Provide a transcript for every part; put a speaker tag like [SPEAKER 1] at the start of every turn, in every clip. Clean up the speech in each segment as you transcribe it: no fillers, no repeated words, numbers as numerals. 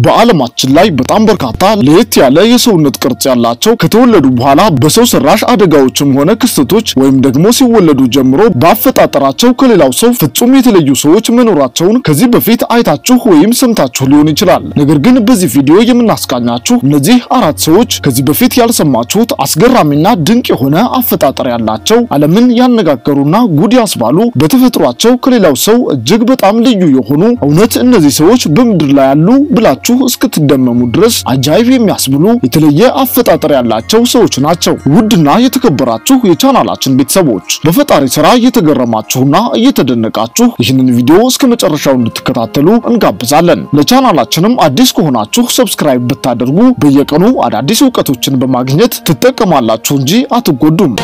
[SPEAKER 1] በዓለማችን ላይ በጣም በርካታ ለየት ያለ የሰውነት ቅርጽ ያላቸው ከተወለዱ በኋላ በሰው ሰራሽ አደጋዎችም ሆነ ክስተቶች ወይም ደግሞ ሲወለዱ ጀምሮ በአፈጣጠራቸው ከሌላው ሰው ፍጹም የተለዩ ሰዎች መኖራቸውን ከዚህ በፊት አይታችሁ ወይም ሰምታችሁ ሊሆን ይችላል። ነገር ግን በዚህ ቪዲዮ የምናስቃኛችሁ እነዚህ አራት ሰዎች ከዚህ በፊት ያልሰማችሁት አስገራሚና ድንቅ የሆነ አፈጣጠር ያላቸው ዓለምን ያነጋገሩና ጉድ ያስባሉ በተፈጥሯቸው ከሌላው ሰው እጅግ በጣም ልዩ የሆኑ እውነት እነዚህ ሰዎች በምድር ላይ ያሉ ብላችሁ እስክትደመሙ ድረስ አጃይብ የሚያስብሉ የተለየ አፈጣጠር ያላቸው ሰዎች ናቸው። ውድና የተከበራችሁ የቻናላችን ቤተሰቦች በፈጣሪ ሥራ እየተገረማችሁና እየተደነቃችሁ ይህንን ቪዲዮ እስከመጨረሻው እንድትከታተሉ እንጋብዛለን። ለቻናላችንም አዲስ ከሆናችሁ ሰብስክራይብ ብታደርጉ በየቀኑ አዳዲስ ዕውቀቶችን በማግኘት ትጠቀማላችሁ እንጂ አትጎዱም።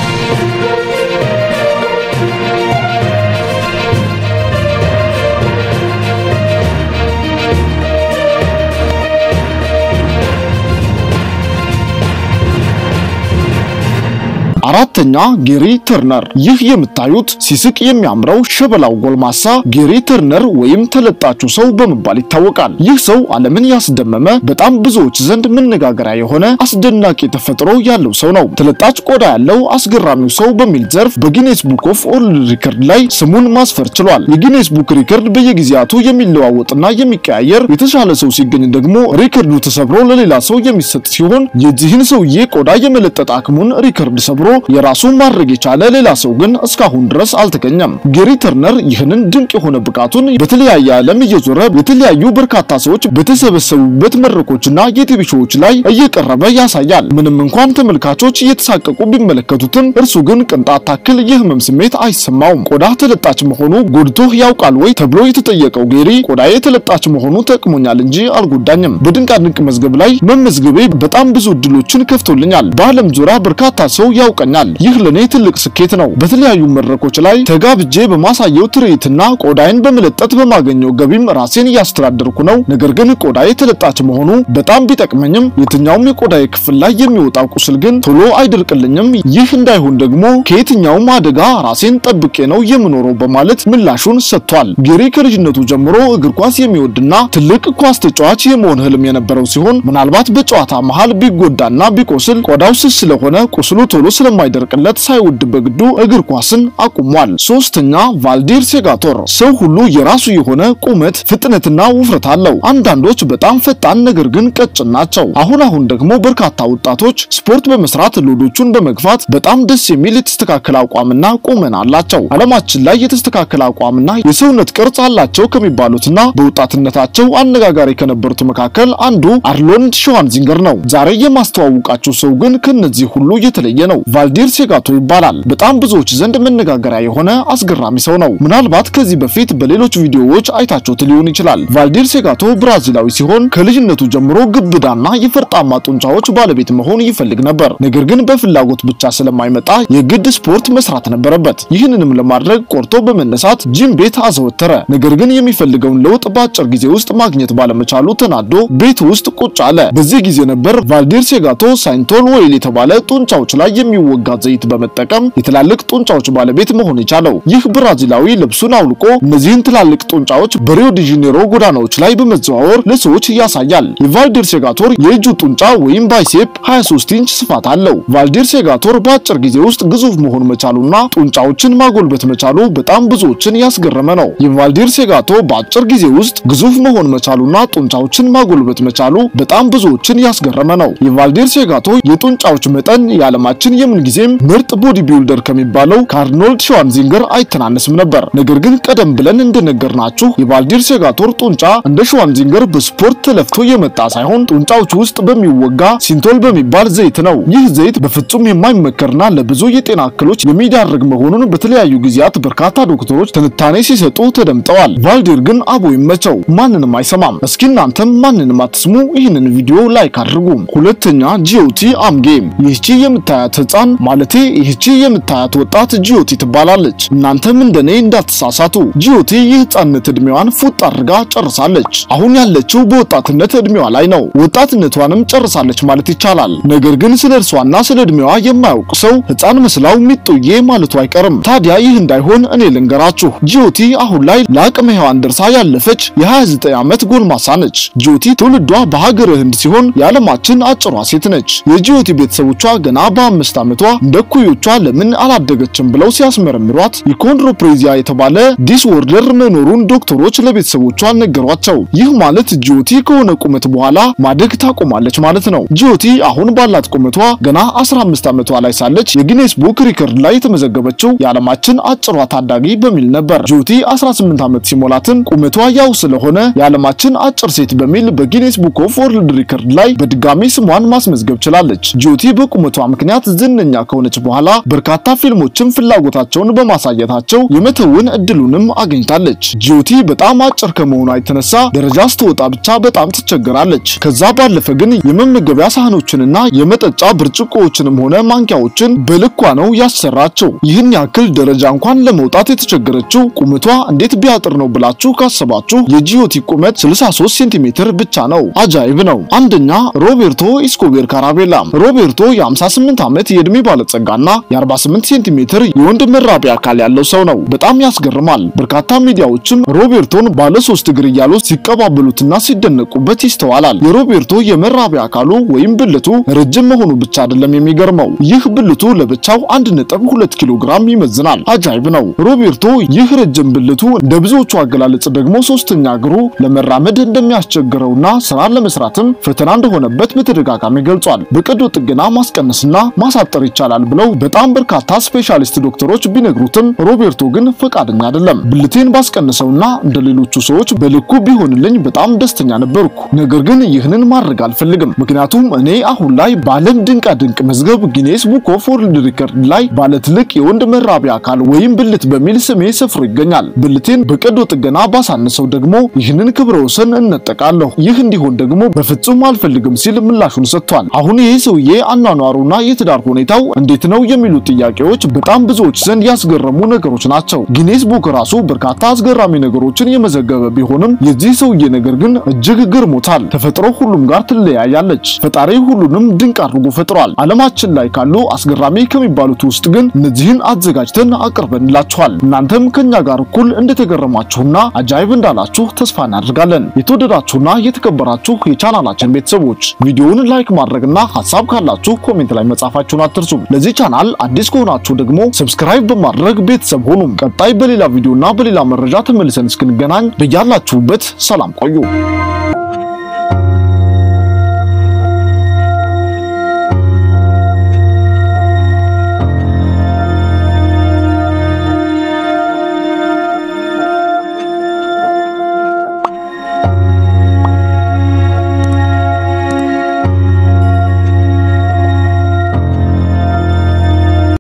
[SPEAKER 1] አራተኛ ጌሪ ተርነር። ይህ የምታዩት ሲስቅ የሚያምረው ሸበላው ጎልማሳ ጌሪ ተርነር ወይም ተለጣጩ ሰው በመባል ይታወቃል። ይህ ሰው ዓለምን ያስደመመ በጣም ብዙዎች ዘንድ መነጋገሪያ የሆነ አስደናቂ ተፈጥሮ ያለው ሰው ነው። ተለጣጭ ቆዳ ያለው አስገራሚው ሰው በሚል ዘርፍ በጊኔስ ቡክ ኦፍ ወርልድ ሪከርድ ላይ ስሙን ማስፈር ችሏል። የጊኔስ ቡክ ሪከርድ በየጊዜያቱ የሚለዋወጥና የሚቀያየር የተሻለ ሰው ሲገኝ ደግሞ ሪከርዱ ተሰብሮ ለሌላ ሰው የሚሰጥ ሲሆን የዚህን ሰውዬ ቆዳ የመለጠጥ አቅሙን ሪከርድ ሰብሮ የራሱ ማድረግ የቻለ ሌላ ሰው ግን እስካሁን ድረስ አልተገኘም። ጌሪ ተርነር ይህንን ድንቅ የሆነ ብቃቱን በተለያየ ዓለም እየዞረ የተለያዩ በርካታ ሰዎች በተሰበሰቡበት መድረኮችና የቲቪ ሾዎች ላይ እየቀረበ ያሳያል። ምንም እንኳን ተመልካቾች እየተሳቀቁ ቢመለከቱትም እርሱ ግን ቅንጣት ታክል የህመም ስሜት አይሰማውም። ቆዳ ተለጣጭ መሆኑ ጎድቶህ ያውቃል ወይ ተብሎ የተጠየቀው ጌሪ ቆዳዬ ተለጣጭ መሆኑ ተቅሞኛል እንጂ አልጎዳኝም። በድንቃድንቅ መዝገብ ላይ መመዝገቤ በጣም ብዙ እድሎችን ከፍቶልኛል። በዓለም ዙሪያ በርካታ ሰው ያውቃል። ይህ ለኔ ትልቅ ስኬት ነው። በተለያዩ መድረኮች ላይ ተጋብጄ በማሳየው ትርኢትና ቆዳዬን በመለጠጥ በማገኘው ገቢም ራሴን ያስተዳደርኩ ነው። ነገር ግን ቆዳዬ ተለጣጭ መሆኑ በጣም ቢጠቅመኝም የትኛውም የቆዳዬ ክፍል ላይ የሚወጣው ቁስል ግን ቶሎ አይደርቅልኝም። ይህ እንዳይሆን ደግሞ ከየትኛውም አደጋ ራሴን ጠብቄ ነው የምኖረው በማለት ምላሹን ሰጥቷል። ጌሪ ከልጅነቱ ጀምሮ እግር ኳስ የሚወድና ትልቅ ኳስ ተጫዋች የመሆን ህልም የነበረው ሲሆን ምናልባት በጨዋታ መሃል ቢጎዳና ቢቆስል ቆዳው ስስ ስለሆነ ቁስሉ ቶሎ ስለማይደርቅለት ሳይወድ በግዱ እግር ኳስን አቁሟል። ሶስተኛ ቫልዲር ሴጋቶር። ሰው ሁሉ የራሱ የሆነ ቁመት ፍጥነትና ውፍረት አለው። አንዳንዶች በጣም ፈጣን ነገር ግን ቀጭን ናቸው። አሁን ደግሞ በርካታ ወጣቶች ስፖርት በመስራት ሎዶቹን በመግፋት በጣም ደስ የሚል የተስተካከለ አቋምና ቁመና አላቸው። ዓለማችን ላይ የተስተካከለ አቋምና የሰውነት ቅርጽ አላቸው ከሚባሉትና በወጣትነታቸው አነጋጋሪ ከነበሩት መካከል አንዱ አርኖልድ ሸዋርዜኔገር ነው። ዛሬ የማስተዋወቃችሁ ሰው ግን ከነዚህ ሁሉ የተለየ ነው። ቫልዲር ሴጋቶ ይባላል። በጣም ብዙዎች ዘንድ መነጋገሪያ የሆነ አስገራሚ ሰው ነው። ምናልባት ከዚህ በፊት በሌሎች ቪዲዮዎች አይታችሁት ሊሆን ይችላል። ቫልዲር ሴጋቶ ብራዚላዊ ሲሆን ከልጅነቱ ጀምሮ ግብዳና የፈርጣማ ጡንቻዎች ባለቤት መሆን ይፈልግ ነበር። ነገር ግን በፍላጎት ብቻ ስለማይመጣ የግድ ስፖርት መስራት ነበረበት። ይህንንም ለማድረግ ቆርጦ በመነሳት ጂም ቤት አዘወተረ። ነገር ግን የሚፈልገውን ለውጥ በአጭር ጊዜ ውስጥ ማግኘት ባለመቻሉ ተናዶ ቤት ውስጥ ቁጭ አለ። በዚህ ጊዜ ነበር ቫልዲር ሴጋቶ ሳይንቶል ኦይል የተባለ ጡንቻዎች ላይ የሚወጋ ዘይት በመጠቀም የትላልቅ ጡንቻዎች ባለቤት መሆን የቻለው። ይህ ብራዚላዊ ልብሱን አውልቆ እነዚህን ትላልቅ ጡንቻዎች በሪዮ ዲ ጄኔሮ ጎዳናዎች ላይ በመዘዋወር ለሰዎች ያሳያል። የቫልዲር ሴጋቶር የእጁ ጡንቻ ወይም ባይሴፕ 23 ኢንች ስፋት አለው። ቫልዲር ሴጋቶር በአጭር ጊዜ ውስጥ ግዙፍ መሆን መቻሉና ጡንቻዎችን ማጎልበት መቻሉ በጣም ብዙዎችን ያስገረመ ነው። የቫልዲር ሴጋቶ በአጭር ጊዜ ውስጥ ግዙፍ መሆን መቻሉና ጡንቻዎችን ማጎልበት መቻሉ በጣም ብዙዎችን ያስገረመ ነው። የቫልዲር ሴጋቶ የጡንቻዎች መጠን የዓለማችን የምንጊዜም ምርጥ ቦዲ ቢልደር ከሚባለው ከአርኖልድ ሸዋርዜኔገር አይተናነስም ነበር። ነገር ግን ቀደም ብለን እንደነገርናችሁ የቫልዲር ሴጋቶር ጡንቻ እንደ ሸዋርዜኔገር በስፖርት ተለፍቶ የመጣ ሳይሆን ጡንቻዎች ውስጥ በሚወጋ ሲንቶል በሚባል ዘይት ነው። ይህ ዘይት በፍጹም የማይመከርና ለብዙ የጤና እክሎች የሚዳርግ መሆኑን በተለያዩ ጊዜያት በርካታ ዶክተሮች ትንታኔ ሲሰጡ ተደምጠዋል። ቫልዲር ግን አቦ ይመቸው፣ ማንንም አይሰማም። እስኪ እናንተም ማንንም አትስሙ፣ ይህንን ቪዲዮ ላይክ አድርጉ። ሁለተኛ ጂኦቲ አምጌም። ይህቺ የምታያት ህፃን ማለቴ ይህቺ የምታያት ወጣት ጂዮቲ ትባላለች። እናንተም እንደኔ እንዳትሳሳቱ ጂዮቲ የህፃንነት እድሜዋን ፉጥ አድርጋ ጨርሳለች። አሁን ያለችው በወጣትነት እድሜዋ ላይ ነው። ወጣትነቷንም ጨርሳለች ማለት ይቻላል። ነገር ግን ስለ እርሷና ስለ እድሜዋ የማያውቅ ሰው ህፃን መስላው ሚጡዬ ማለቱ አይቀርም። ታዲያ ይህ እንዳይሆን እኔ ልንገራችሁ። ጂዮቲ አሁን ላይ ለአቅመ ሔዋን ደርሳ ያለፈች የ29 ዓመት ጎልማሳ ነች። ጂዮቲ ትውልዷ በሀገረ ህንድ ሲሆን የዓለማችን አጭሯ ሴት ነች። የጂዮቲ ቤተሰቦቿ ገና በ5 ዓመቷ እንደ ኩዮቿ ለምን አላደገችም ብለው ሲያስመረምሯት የኮንድሮፕሬዚያ የተባለ ዲስኦርደር መኖሩን ዶክተሮች ለቤተሰቦቿ ነገሯቸው። ይህ ማለት ጂዮቲ ከሆነ ቁመት በኋላ ማደግ ታቆማለች ማለት ነው። ጂዮቲ አሁን ባላት ቁመቷ ገና 15 ዓመቷ ላይ ሳለች የጊኔስ ቡክ ሪከርድ ላይ የተመዘገበችው የዓለማችን አጭሯ ታዳጊ በሚል ነበር። ጂዮቲ 18 ዓመት ሲሞላትን ቁመቷ ያው ስለሆነ የዓለማችን አጭር ሴት በሚል በጊኔስ ቡክ ኦፍ ወርልድ ሪከርድ ላይ በድጋሚ ስሟን ማስመዝገብ ችላለች። ጂዮቲ በቁመቷ ምክንያት ዝነኛ ከሆነች በኋላ በርካታ ፊልሞችን ፍላጎታቸውን በማሳየታቸው የመተውን እድሉንም አግኝታለች። ጂዮቲ በጣም አጭር ከመሆኗ የተነሳ ደረጃ ስትወጣ ብቻ በጣም ትቸገራለች። ከዛ ባለፈ ግን የመመገቢያ ሳህኖችንና የመጠጫ ብርጭቆዎችንም ሆነ ማንኪያዎችን በልኳ ነው ያሰራቸው። ይህን ያክል ደረጃ እንኳን ለመውጣት የተቸገረችው ቁመቷ እንዴት ቢያጥር ነው ብላችሁ ካሰባችሁ የጂዮቲ ቁመት 63 ሴንቲሜትር ብቻ ነው። አጃይብ ነው። አንደኛ ሮቤርቶ ኢስኮቤር ካራቤላ። ሮቤርቶ የ58 ዓመት የእድሜ ባለጸጋና የ48 ሴንቲሜትር የወንድ መራቢያ አካል ያለው ሰው ነው። በጣም ያስገርማል። በርካታ ሚዲያዎችም ሮቤርቶን ባለ 3 እግር እያሉ ሲቀባበሉትና ሲደነቁበት ይስተዋላል። የሮቤርቶ የመራቢያ አካሉ ወይም ብልቱ ረጅም መሆኑ ብቻ አይደለም የሚገርመው። ይህ ብልቱ ለብቻው 1.2 ኪሎ ግራም ይመዝናል። አጃይብ ነው። ሮቤርቶ ይህ ረጅም ብልቱ እንደ ብዙዎቹ አገላለጽ ደግሞ ሶስተኛ እግሩ ለመራመድ እንደሚያስቸግረውና ስራ ለመስራትም ፈተና እንደሆነበት በተደጋጋሚ ገልጿል። በቀዶ ጥገና ማስቀነስና ማሳጠር ይቻላል ብለው በጣም በርካታ ስፔሻሊስት ዶክተሮች ቢነግሩትም ሮቤርቶ ግን ፈቃደኛ አይደለም። ብልቴን ባስቀነሰውና እንደሌሎቹ ሰዎች በልኩ ቢሆንልኝ በጣም ደስተኛ ነበርኩ። ነገር ግን ይህንን ማድረግ አልፈልግም። ምክንያቱም እኔ አሁን ላይ በዓለም ድንቃ ድንቅ መዝገብ ጊኔስ ቡክ ኦፍ ወርልድ ሪከርድ ላይ ባለ ትልቅ የወንድ መራቢያ አካል ወይም ብልት በሚል ስሜ ሰፍሮ ይገኛል። ብልቴን በቀዶ ጥገና ባሳነሰው ደግሞ ይህንን ክብረ ወሰን እነጠቃለሁ። ይህ እንዲሆን ደግሞ በፍጹም አልፈልግም ሲል ምላሹን ሰጥቷል። አሁን ይሄ ሰውዬ አኗኗሩና የትዳር ሁኔታው እንዴት ነው የሚሉ ጥያቄዎች በጣም ብዙዎች ዘንድ ያስገረሙ ነገሮች ናቸው። ጊኔስ ቡክ ራሱ በርካታ አስገራሚ ነገሮችን የመዘገበ ቢሆንም የዚህ ሰውዬ ነገር ግን እጅግ ግርሞታል። ተፈጥሮ ሁሉም ጋር ትለያያለች። ፈጣሪ ሁሉንም ድንቅ አድርጎ ፈጥሯል። ዓለማችን ላይ ካሉ አስገራሚ ከሚባሉት ውስጥ ግን እነዚህን አዘጋጅተን አቅርበንላችኋል። እናንተም ከኛ ጋር እኩል እንደተገረማችሁና አጃይብ እንዳላችሁ ተስፋ እናደርጋለን። የተወደዳችሁና የተከበራችሁ የቻናላችን ቤተሰቦች ቪዲዮውን ላይክ ማድረግና ሐሳብ ካላችሁ ኮሜንት ላይ መጻፋችሁን አትርሱ። ለዚህ ቻናል አዲስ ከሆናችሁ ደግሞ ሰብስክራይብ በማድረግ ቤተሰብ ሁኑ። ቀጣይ በሌላ ቪዲዮና በሌላ መረጃ ተመልሰን እስክንገናኝ በያላችሁበት ሰላም ቆዩ።